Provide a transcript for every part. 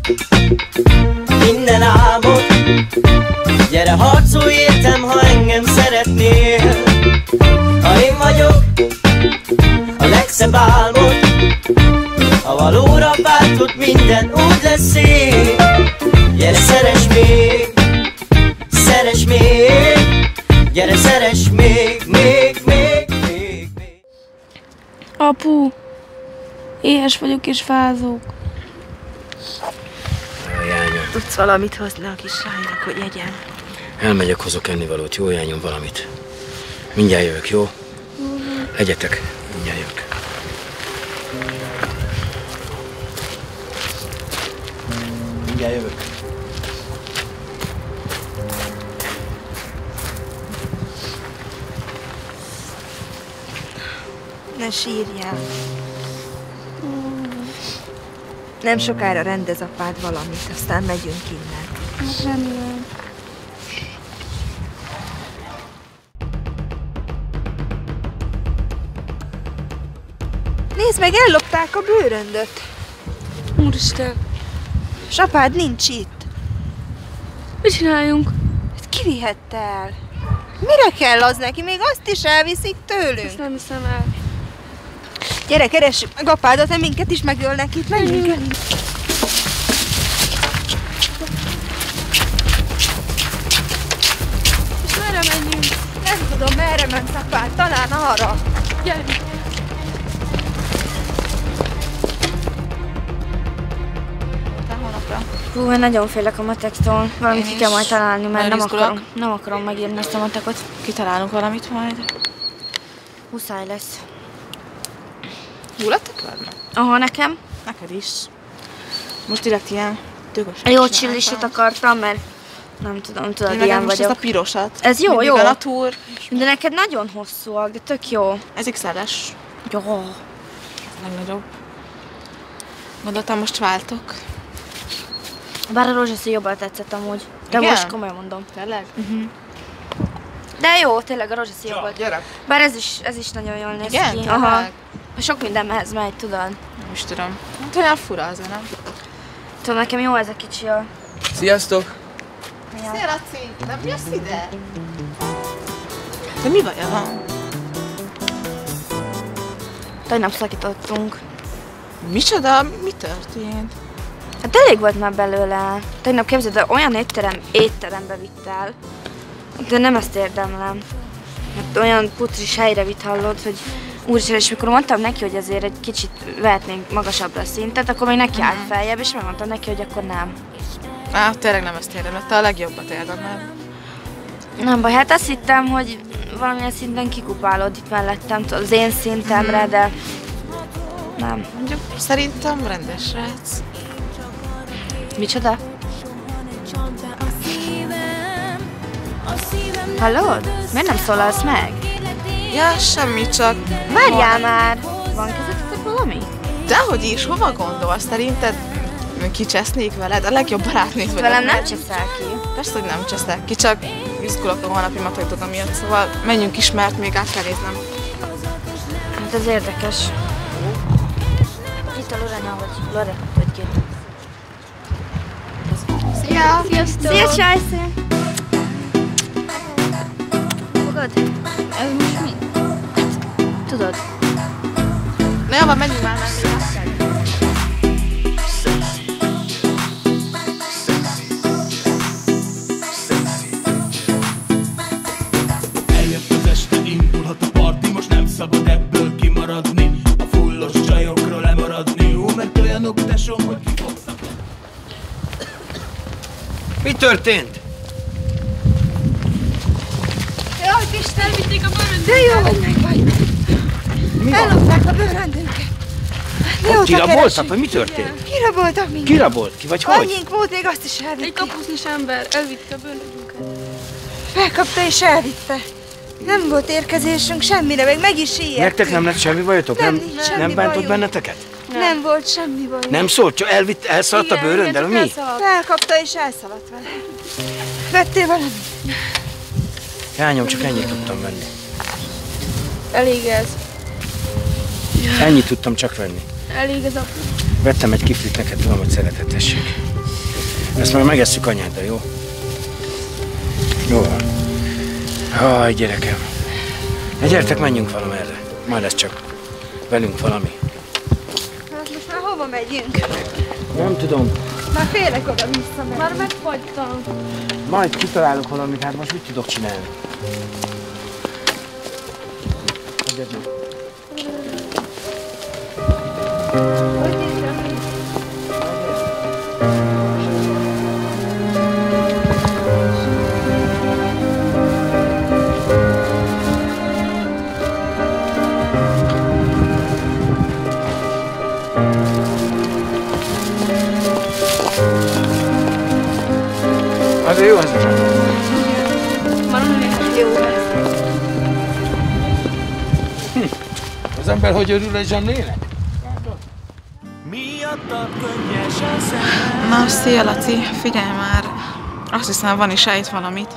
minden álmod. Gyere harcolj értem, ha engem szeretnél. Ha én vagyok a legszebb álmod, ha valóra váltott minden úgy lesz szép. Gyere szeress még, szeress még, gyere szeress még, még. Apu, éhes vagyok és fázok. Jányom. Tudsz valamit hozni a kislánynak, hogy egyen? Elmegyek, hozok ennivalót. Jó, jányom, valamit. Mindjárt jövök, jó? Egyetek, mindjárt jövök. Mindjárt jövök. Ne sírjál. Nem sokára rendez apád valamit, aztán megyünk innen. Remélem. Nézd meg, ellopták a bőröndöt. Úristen, S apád nincs itt. mit csináljunk? Ezt kivihette el. Mire kell az neki? Még azt is elviszik tőlünk. Ezt nem hiszem el. Gyere, keressük meg apádat, nem minket is megölnek itt. Menjünk el. És merre menjünk? Nem tudom, merre ment apád, talán arra. Gyere! Hú, én nagyon félek a matektól. Valamit ki kell majd találni, mert nem akarom megírni ezt a matekot. Kitalálunk valamit majd. Muszáj lesz. Jó lettek velem? Aha, nekem. Neked is. Most direkt ilyen dögös. Jó csilliset akartam, mert nem tudom, tudod, én ilyen most vagyok. ezt a pirosat. Ez jó, jó. A natúr. De neked nagyon hosszúak, de tök jó. Ez XL-es. Jó. A legnagyobb. Gondoltam, most váltok. Bár a rózsaszín jobban tetszett amúgy. De igen? most komolyan mondom. Tényleg? De jó, tényleg a rózsaszín jobb volt. Gyere. Bár ez is nagyon jól néz Igen? ki. Aha. Sok mindenhez megy, tudod. Nem is tudom. Hát olyan fura az, nem? Tudod, nekem jó ez a kicsi a... Sziasztok! Szia, Laci! Nem jössz ide? De mi baja van? Tegnap szakítottunk. Micsoda? Mi történt? Hát elég volt már belőle. Tegnap képzeld, de olyan étterembe vitt el. De nem ezt érdemlem. Hát olyan putris helyre vitt, hallod, hogy úristen, és mikor mondtam neki, hogy azért egy kicsit vehetnénk magasabbra a szintet, akkor még neki állt feljebb, és megmondtam neki, hogy akkor nem. Á, tényleg nem ezt érdemlett, te a legjobbat érdemled. Nem baj, hát azt hittem, hogy valamilyen szinten kikupálod itt mellettem, az én szintemre, de nem. Mondjuk szerintem rendes srác. Micsoda? Hallod? Miért nem szólalsz meg? Ja, semmi, csak... Várjál már! Van közöttetek valami? Dehogy is, hova gondolsz? Szerinted kicsesznék veled? A legjobb barátnék veled. Velem nem cseszel ki. Persze, hogy nem cseszek ki, csak izgulok a holnapi matekdodom miatt, szóval menjünk is, mert még át kell néznem. Hát ez érdekes. Itt a Lorena, vagy Lore, vagy két. Szia! Sziasztok! Szia, Csajszé! Fogad? Ez most mi? Tudod? Na jó, menjünk már, mert még át kell. Eljött az este, indulhat a parti, most nem szabad ebből kimaradni. A fullos csajokról lemaradni, mert olyanok tesom, hogy kifogtak. Mi történt? Jaj, Isten, vitték a bőröndünket! De jó, hogy megvagy! Ellopták a bőröndünket! Kiraboltak, vagy mi történt? Kiraboltak minket! Kirabolt? Ki vagy hogy? Annyink volt, még azt is elvitték. Egy kapusznis ember elvitte a bőröndünket. Felkapta és elvitte. Nem volt érkezésünk semmire, meg is ijedtünk. Nektek nem lett semmi bajotok? Nem, nincs semmi nem bántott bajunk. benneteket? Nem volt semmi baj. Nem szólt, csak elszaladt a bőröndel, mi? Felkapta és elszaladt vele. Vettél valamit? Jányom, csak ennyit tudtam venni. Elég ez. Ennyit tudtam csak venni. Elég az apu. Vettem egy kiflit neked, tudom, hogy szereted, tessék. Ezt már megesszük anyáddal, jó? Jó van. Jaj, gyerekem. Gyertek, menjünk valamerre. Majd lesz csak velünk valami. Hát most már hova megyünk? Nem tudom. Már félek oda vissza. Már megfagytam. Majd kitalálok valamit, hát most mit tudok csinálni? Hagyjad meg. Az jó, az Jó. az ember hogy örül egy zsemlének? Na, szia Laci, figyelj már. Azt hiszem, van is itt valamit.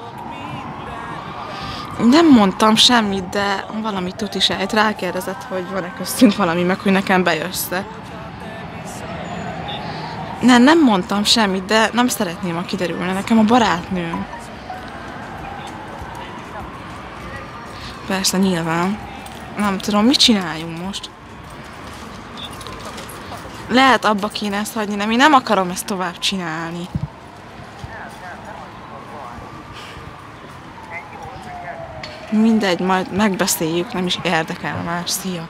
Nem mondtam semmit, de valamit tud is sejt. Rákérdezett, hogy van-e köztünk valami, meg hogy nekem bejössz-e. Nem mondtam semmit, de nem szeretném, ha kiderülne. Nekem a barátnőm. Persze, nyilván. Nem tudom, mit csináljunk most? Lehet abba kéne ezt hagyni, nem? Én nem akarom ezt tovább csinálni. Mindegy, majd megbeszéljük, nem is érdekel más. Szia!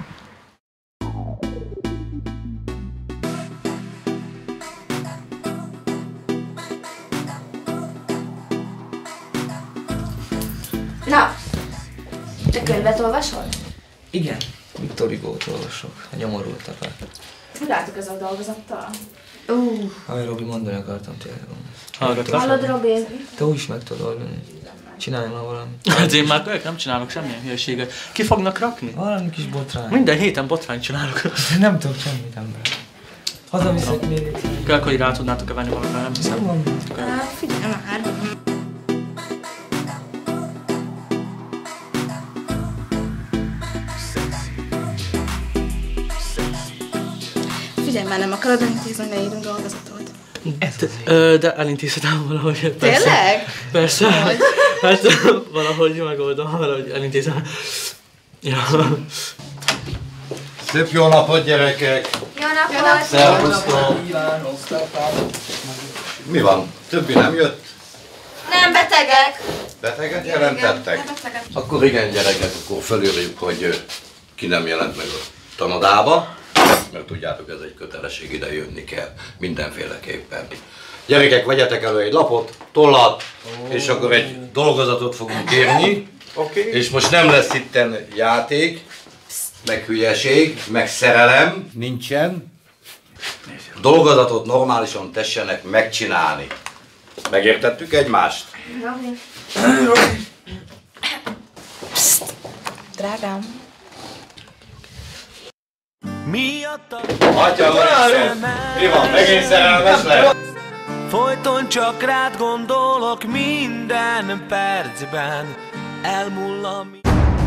Na, te könyvet olvasol? Igen, Viktor Hugót olvasok, a nyomorultakat. Hogy álltok ezzel a dolgozattal? Ami Robi, mondani akartam tényleg. Hallod, Robi? Te úgy is meg tudod oldani. Csinálj már valamit. Hát én már nem csinálok semmilyen hülyeséget. Ki fognak rakni? Valami kis botrány. Minden héten botrányt csinálok. Nem tudok semmit, ember. Hazaviszek még egy. Kell, hogy rá tudnátok-e venni valamit, nem hiszem. Figyelj már! Figyelj már, nem akarod elintézni, hogy ne írunk dolgozatot? De elintézhetem valahogy. Persze. Tényleg? Persze. Hát valahogy megoldom, valahogy elintézem. Ja. Szép jó napot, gyerekek! Jó napot! Szervusztok! Mi van? Többi nem jött? Nem betegek! Beteget jelentettek? Akkor igen, gyerekek, akkor felírjuk, hogy ki nem jelent meg a tanodába, mert tudjátok, ez egy kötelesség, ide jönni kell mindenféleképpen. Gyerekek, vegyetek elő egy lapot, tollat, és akkor egy dolgozatot fogunk írni. És most nem lesz itten játék, meg hülyeség, meg szerelem, nincsen. Dolgozatot normálisan tessenek megcsinálni. Megértettük egymást? Robi. Drágám. Atya, mi van? Megint szerelmes lett? Folyton csak rád gondolok minden percben. Elmull a mi...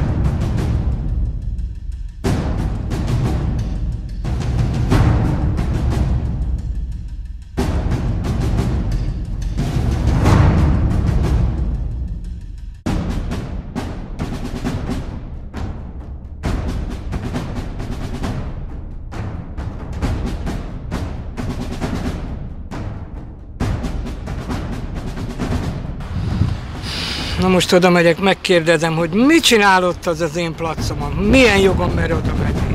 Na most oda megyek, megkérdezem, hogy mit csinál ott az én placomon? Milyen jogom mer oda menni?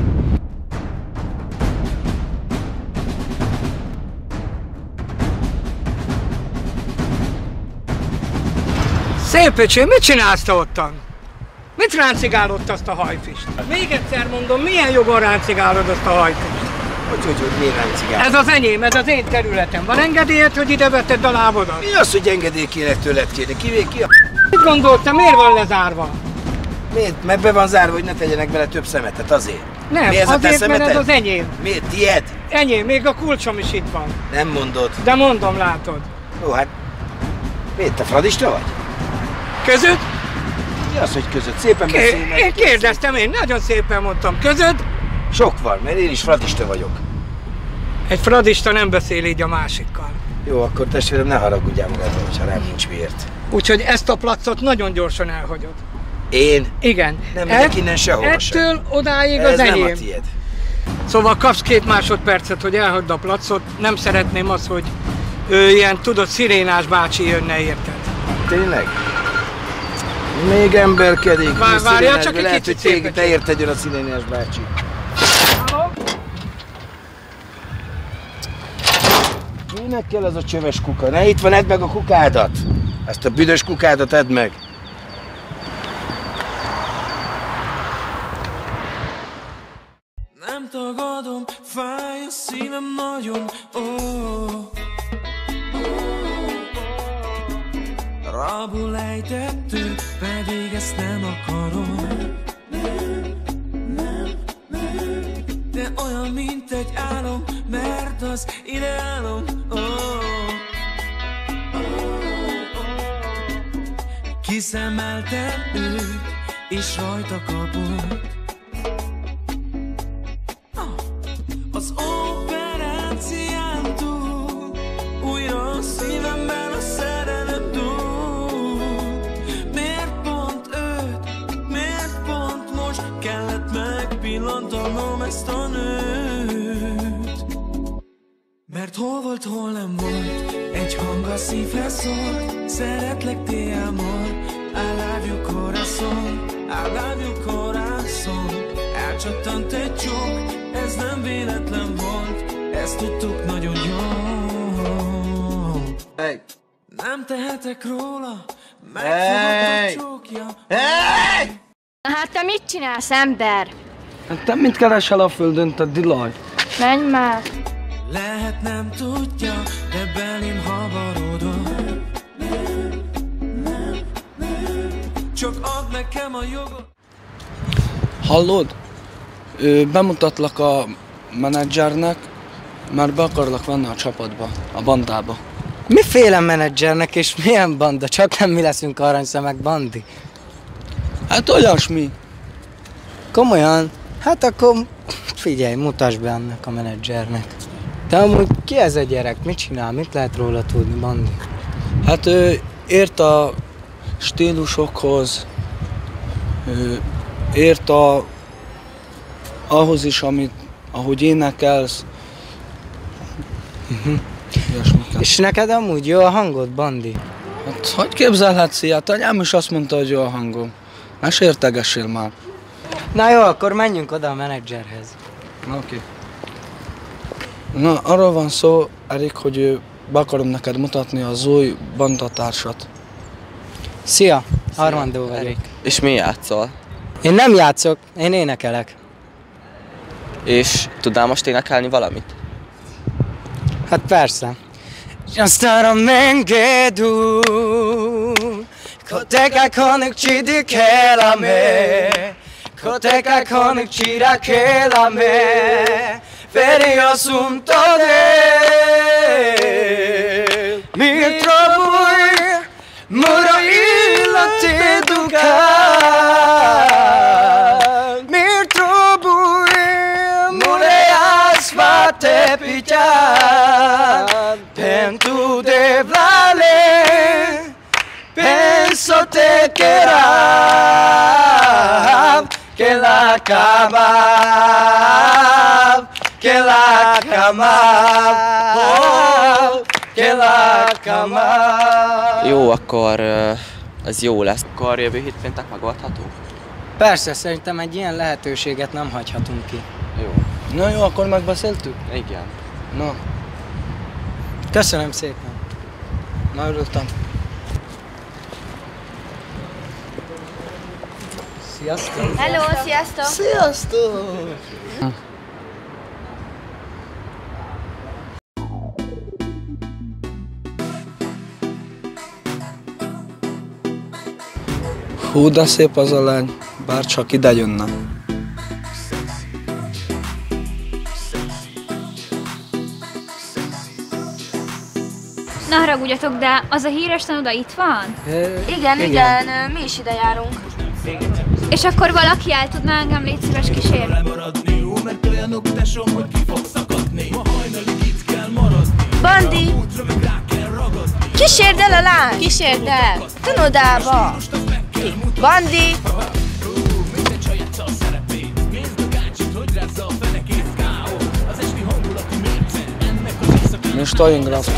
Szép öcsém, mit csinálsz te ottan? Mit ráncigálod azt a hajfist? Még egyszer mondom, milyen jogon ráncigálod azt a hajfist? Hogy miért ráncigálod? Ez az enyém, ez az én területem. Van engedélyed, hogy ide vetted a lábodat? Mi az, hogy engedély kéne tőled kérni? Ki a... Mit gondoltál, miért van lezárva? Miért? Mert be van zárva, hogy ne tegyenek bele több szemetet, azért. Nem, mi ez azért, mert ez az enyém. Miért? Tied? Enyém, még a kulcsom is itt van. Nem mondod. De mondom, látod. Ó, hát... Miért, te fradista vagy? Között? Mi az, hogy között? Szépen beszélj meg. Én kérdeztem, én nagyon szépen mondtam. Között? Sok van, mert én is fradista vagyok. Egy fradista nem beszél így a másikkal. Jó, akkor testvérem, ne haragudjál magadra, hogyha rám nincs miért. Úgyhogy ezt a placot nagyon gyorsan elhagyod. Én? Igen. Nem megyek innen sehova sem. Ettől odáig Ez az enyém. nem a tiéd. Szóval kapsz 2 másodpercet, hogy elhagyd a placot. Nem szeretném azt, hogy ilyen, tudod, szirénás bácsi jönne, érted? Tényleg? Még emberkedik. Várjál csak egy lehet, kicsit hogy szépen. te érted, jön a szirénás bácsi. Minek kell ez a csöves kuka? Ne, itt van, edd meg a kukádat! Ezt a büdös kukádat edd meg! Nem tagadom, fáj a szívem nagyon, rabul ejtettük, pedig ezt nem akarom. De olyan, mint egy álom, mert az ideálom. Kiszemeltem őt, és rajta kapott. Az operácián túl, újra a szívemben a szerelem túl. Miért pont őt, miért pont most kellett megpillantanom ezt a nőt? Mert hol volt, hol nem volt, egy hang a szívhez szólt. Szeretlek, te amor, I love you corazon, I love you corazon. Elcsattant egy csók, ez nem véletlen volt, ezt tudtuk nagyon jól. Hey. Nem tehetek róla, megfogad a csókja. Hey! Na hát te mit csinálsz, ember? Hát te mit keresel a földön, te dilaj? Menj már! Lehet nem tudja, de belém havarodott. Csak ad nekem a jogot. Hallod? Bemutatlak a menedzsernek, mert be akarlak venni a csapatba, a bandába. Miféle menedzsernek és milyen banda? Csak nem mi leszünk aranyszemek, Bandi. Hát olyasmi. Komolyan? Hát akkor figyelj, mutasd be annak a menedzsernek. De amúgy ki ez a gyerek? Mit csinál? Mit lehet róla tudni, Bandi? Hát ért a stílusokhoz, ért ahhoz is, ahogy énekelsz. És neked amúgy jó a hangod, Bandi? Hát hogy képzelhetsz ilyet? Anyám is azt mondta, hogy jó a hangom. Ne sértegessél már. Na jó, akkor menjünk oda a menedzserhez. Oké. Na, arról van szó, Erik, hogy be akarom neked mutatni az új bandatársat. Szia, Armando vagyok. És mi játszol? Én nem játszok, én énekelek. És tudnál most énekelni valamit? Hát persze. Ja staramente tu, koteca conocidi che la me, koteca conocidi che la me, veri assunto de, mi trovui, muro illa te ducar, mi trovui, mure asfate pigiar, pentu de vale, penso te querab, que la camab, que la camab, oh, que la camab. Jó, akkor ez jó lesz. Akkor jövő hétfőntek megoldható? Persze, szerintem egy ilyen lehetőséget nem hagyhatunk ki. Jó. Na jó, akkor megbeszéltük? Igen. Na. Köszönöm szépen. Na, örültem. Sziasztok! Hello, sziasztok! Sziasztok! Hú, de szép az a lány, bár csak ide jönne. Ne haragudjatok, de az a híres tanoda itt van? Igen, mi is ide járunk. Igen. És akkor valaki el tudná engem légy szíves kísérni? Lemaradni, jó, mert olyanok tesom, hogy ki fog szakadni. Ma hajnalig itt kell maradni. Bandi! Kísérd el a lányt! Kísérd el! Tanodába! Bandi! Mi Steingraf.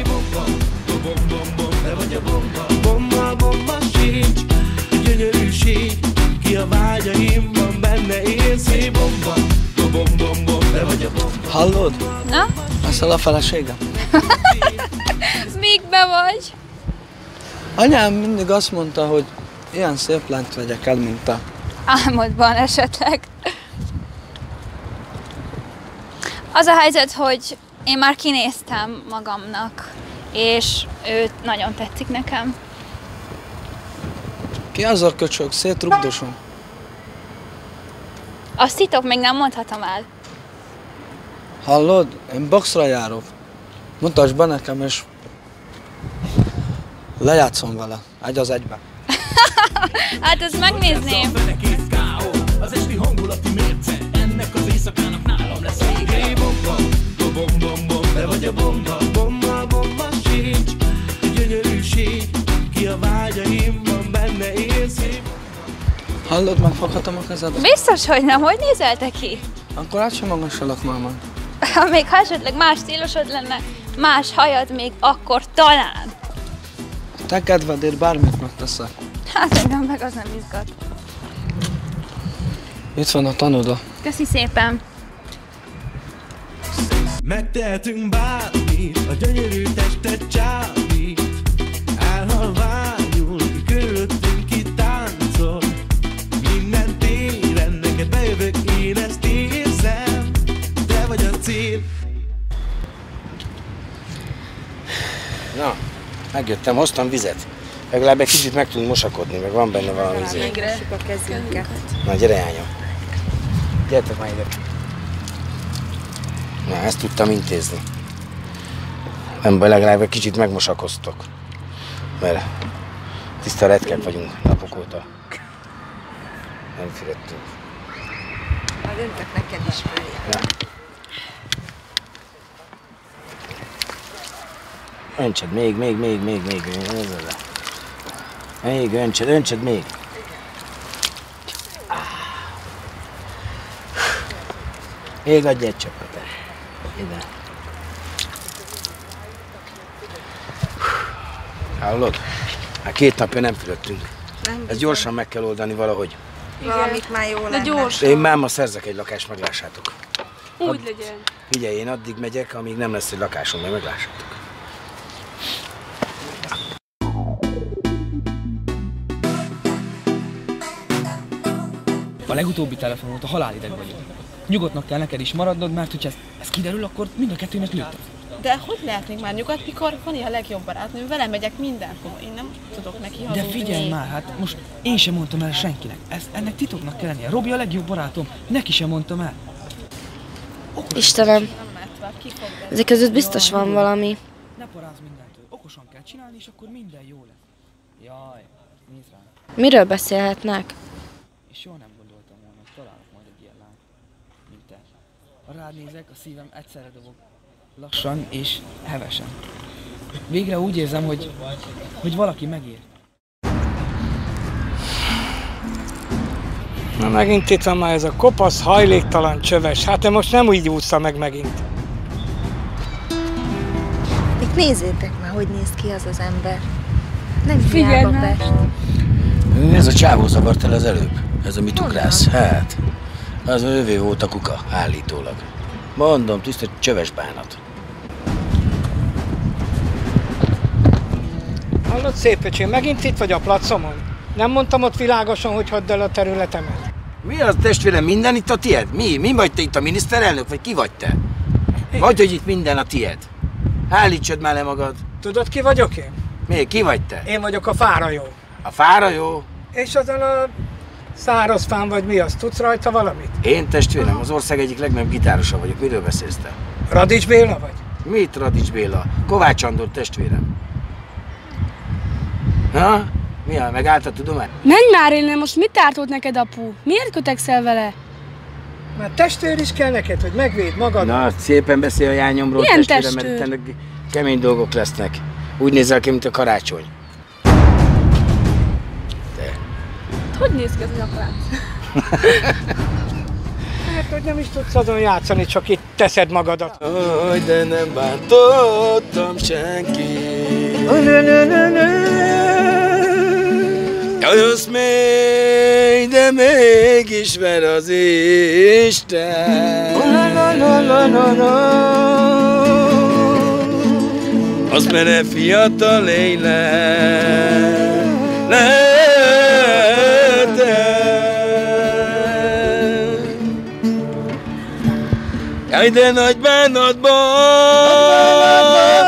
Bomba sincs, gyönyörűség, ki a vágyaimban benne én szép bomba. Te vagy a bomba. Hallod? Na? Leszel a feleségem? Mikbe vagy? Anyám mindig azt mondta, hogy ilyen szép lányt vegyek el, mint te. Álmodban esetleg. Az a helyzet, hogy én már kinéztem magamnak, és ő nagyon tetszik nekem. Ki az a köcsög? Szétrugdosom. Azt titok, még nem mondhatom el. Hallod? Én boxra járok. Mutasd be nekem, és lejátszom vele. Egy az egybe. Hát ezt megnézném. Az esti hangulati mérce, ennek az éjszakának nálam lesz vége. Te vagy a bomba, bomba sincs, gyönyörűség, ki a vágyaimban benne én szép. Hallod, megfoghatom a kezedet? Biztos, hogy nem. Hogy nézel te ki? Akkor át sem magasolok, máma. Ha még esetleg más stílusod lenne, más hajad még, akkor talán. Te kedvedért bármit megteszek. Hát engem meg az nem izgat. Itt van a tanoda. Köszi szépen. Megtehetünk bármit, a gyönyörű testet csábít. Elhalványul, ki körülöttünk ki táncol. Minden téren neked bejövök, én ezt érzem. Te vagy a cél. Na, megjöttem, hoztam vizet. Legalább egy kicsit meg tudunk mosakodni, meg van benne valami izé. Végre a kezünket. Na, gyere, Jánya. Gyertek már ide. Na, ezt tudtam intézni. Nem baj, legalább egy kicsit megmosakoztok. Mert tiszta retkek vagyunk napok óta. Nem firettünk. Majd öntök neked is följön. Öntsed még. Még öntsed még. Még adj egy cseppet. Ide. Hallod? Hát 2 napja nem fürödtünk. Ezt gyorsan meg kell oldani valahogy. Valamit már jó lenne. Én már ma szerzek egy lakást, meglássátok. Úgy legyen. Figyelj, én addig megyek, amíg nem lesz egy lakásom, majd meglássátok. A legutóbbi telefon volt, a halálideg vagyok. Nyugodtnak kell neked is maradnod, mert hogyha ez kiderül, akkor mind a kettőnek lőtt. De hogy lehetnénk már nyugodt, mikor Fanny a legjobb barátnőm, vele megyek mindenhova, én nem tudok neki hazudni. De figyelj már, hát most én sem mondtam el senkinek. Ennek titoknak kell lennie. Robi a legjobb barátom, neki sem mondtam el. Istenem, ezek között biztos van valami. Ne parázz mindentől. Okosan kell csinálni, és akkor minden jó lesz. Jaj, nézd rá. Miről beszélhetnek? És soha nem gondoltam volna, hogy találok majd egy ilyen lányt, mint te. Ha rád nézek, a szívem egyszerre dobog. Lassan és hevesen. Végre úgy érzem, hogy valaki megér. Na megint itt van már ez a kopasz, hajléktalan csöves. Hát te most nem úgy úszta meg megint. Itt nézzétek már, hogy néz ki az az ember. Nem Figyelj hiába már. Pest. Ez a csávó zavart el az előbb. Ez a mit ugrálsz? Hát, az övé volt a kuka, állítólag. Mondom, tiszta csöves bánat. Hallod, szép öcsém, megint itt vagy a placomon? Nem mondtam ott világosan, hogy hadd el a területemet. Mi az, testvérem, minden itt a tied? Mi vagy te itt a miniszterelnök, vagy ki vagy te? Vagy, hogy itt minden a tied? Állítsad már le magad. Tudod, ki vagyok én? Mi, ki vagy te? Én vagyok a fárajó. A fárajó? És azon a szárazfán vagy mi az? Tudsz rajta valamit? Én, testvérem, az ország egyik legnagyobb gitárosa vagyok. Miről beszélsz te? Radics Béla vagy? Mit Radics Béla? Kovács Andor testvérem. Ha? Mi a, megállt a tudomány? Menj már innen, most mit ártott neked apu? Miért kötekszel vele? Mert testőr is kell neked, hogy megvéd magad. Na, szépen beszél a jányomról, Milyen testvére, mert kemény dolgok lesznek. Úgy nézel ki, mint a karácsony. Hogy néz ki az nyaklánc? Hát, hogy nem is tudsz azon játszani, csak itt teszed magadat. Hogy de nem bántottam senkit. Jössz még, de mégis ver az Isten. Azt mere fiatal élet jaj, de nagy bánatban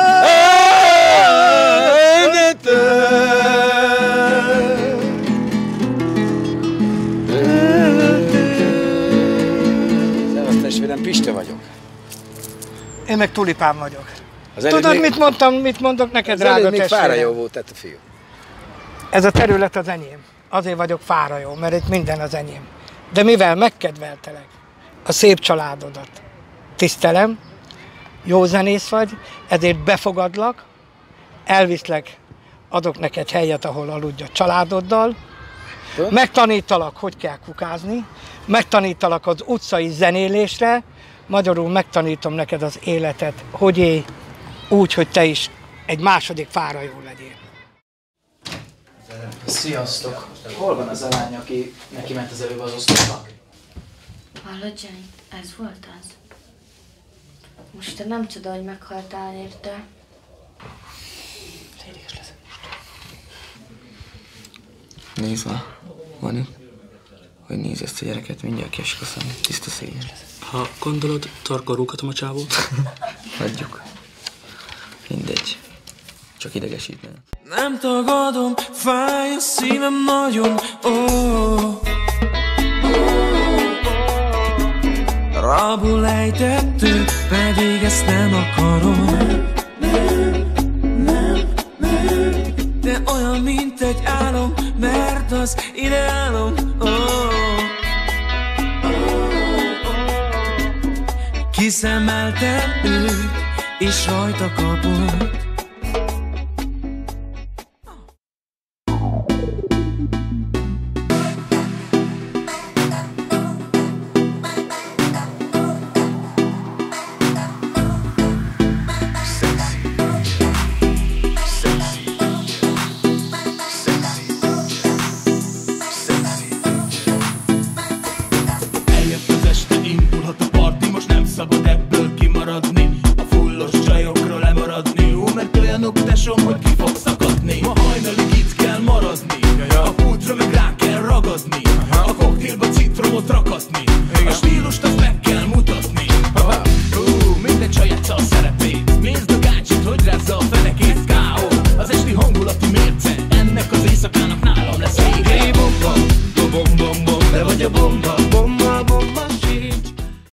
Szevasz testvérem, Piste vagyok. Én meg Tulipán vagyok. Tudod, mit mondok neked, az drága még testvérem? Fárajó volt, tehát a fiú. Ez a terület az enyém. Azért vagyok Fárajó, mert itt minden az enyém. De mivel megkedveltelek a szép családodat, tisztelem, jó zenész vagy, ezért befogadlak, elviszlek, adok neked helyet, ahol aludj a családoddal, megtanítalak, hogy kell kukázni, megtanítalak az utcai zenélésre, magyarul megtanítom neked az életet, hogy élj úgy, hogy te is egy második Fárajó legyél. Sziasztok! Hol van az a lány, aki neki ment az előbb az oszlopnak? Hallod, Jenny? Ez volt az. Most te nem csoda, hogy meghaltál érte. Nézd már, Vani, hogy nézd ezt a gyereket, mindjárt kiesik a szem, tiszta szégyen. Ha gondolod, tarka rúghatom a csávót? Hagyjuk. Mindegy. Csak idegesítne. Nem tagadom, fáj a szívem nagyon, rabul ejtettük, pedig ezt nem akarom. De olyan, mint egy álom, mert az ideálom. Kiszemeltem őt, és rajta kapott. Szabad ebből kimaradni, a fullos csajokról lemaradni, mert olyanok tesom, hogy